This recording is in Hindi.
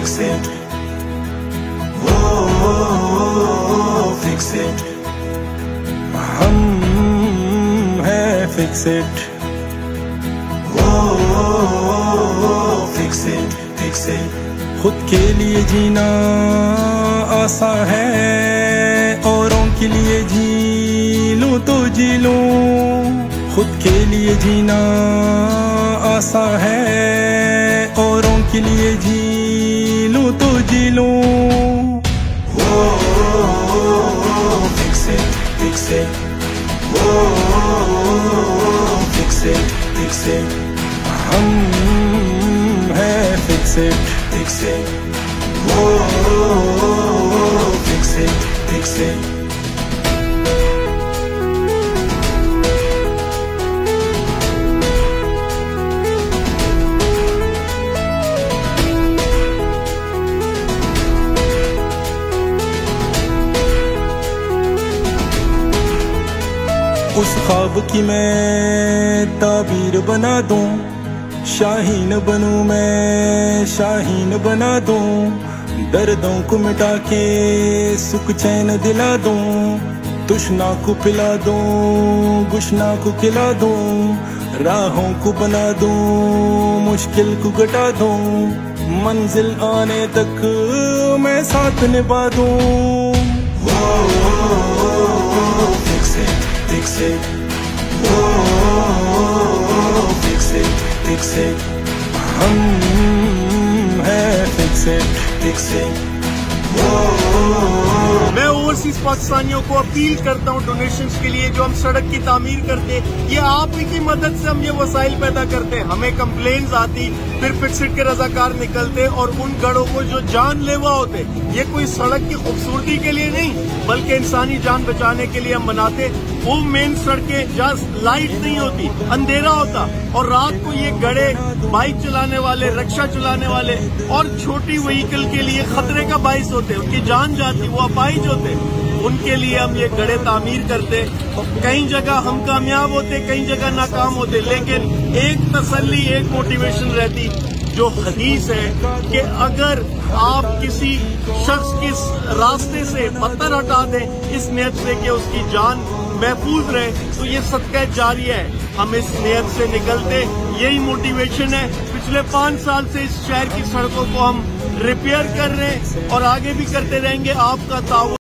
fix it. Oh, fix it. हम हैं fix it. Oh, fix it, fix it. खुद के लिए जीना आसान है, औरों के लिए जी लूं तो जी लूं। खुद के लिए जीना आसान है, औरों के लिए जी लूं तो जी लूं। Fix it, fix it. Fix it, fix it. हम हैं fix it, fix it. Fix it, fix it. उस ख्वाब की मैं ताबीर बना दूं, शाहीन बनूं मैं शाहीन बना दूं। दर्दों को मिटा के सुख चैन दिला दूं, तुष्ना को पिला दूं, गुशना को खिला दूं। राहों को बना दूं, मुश्किल को घटा दूं। मंजिल आने तक मैं साथ निभा दूं। Fix it, fix it. Fix it, fix it. हम हैं fix it, fix it. मैं ओवरसीज पाकिस्तानियों को अपील करता हूं डोनेशंस के लिए, जो हम सड़क की तामीर करते, ये आप ही की मदद से हम ये वसाइल पैदा करते। हमें कंप्लेंट्स आती, फिर फिक्सिट के रजाकार निकलते और उन गढ़ों को जो जानलेवा होते, ये कोई सड़क की खूबसूरती के लिए नहीं बल्कि इंसानी जान बचाने के लिए हम बनाते। वो मेन सड़कें जहाँ लाइट नहीं होती, अंधेरा होता, और रात को ये गड़े बाइक चलाने वाले, रिक्शा चलाने वाले और छोटी व्हीकल के लिए खतरे का बाइस होते, उनकी जान जाती, वो अपाहिज होते। उनके लिए हम ये गड़े तामीर करते। कई जगह हम कामयाब होते, कई जगह नाकाम होते, लेकिन एक तसल्ली, एक मोटिवेशन रहती जो हदीस है कि अगर आप किसी शख्स के रास्ते से पत्थर हटा दें इस नियत से कि उसकी जान महफूज रहे, तो ये सदका जारिया है। हम इस नियत से निकलते, यही मोटिवेशन है। पिछले 5 साल से इस शहर की सड़कों को हम रिपेयर कर रहे हैं और आगे भी करते रहेंगे। आपका ताउन